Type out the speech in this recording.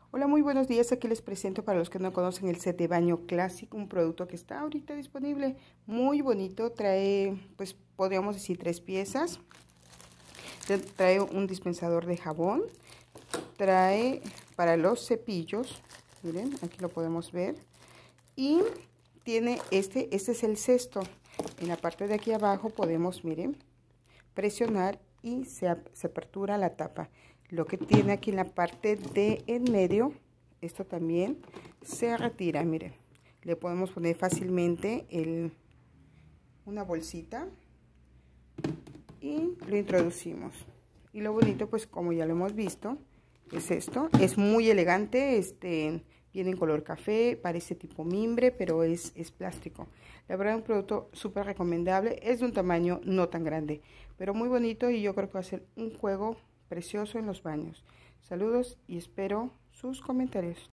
Hola, muy buenos días. Aquí les presento para los que no conocen el set de baño clásico, un producto que está ahorita disponible, muy bonito. Trae, pues podríamos decir 3 piezas. Trae un dispensador de jabón, trae para los cepillos, miren, aquí lo podemos ver, y tiene este es el cesto. En la parte de aquí abajo podemos, miren, presionar y se apertura la tapa. Lo que tiene aquí en la parte de en medio, esto también se retira, miren. Le podemos poner fácilmente una bolsita y lo introducimos. Y lo bonito, pues como ya lo hemos visto, es esto. Es muy elegante, viene en color café, parece tipo mimbre, pero es plástico. La verdad, un producto súper recomendable. Es de un tamaño no tan grande, pero muy bonito, y yo creo que va a ser un juego precioso en los baños. Saludos y espero sus comentarios.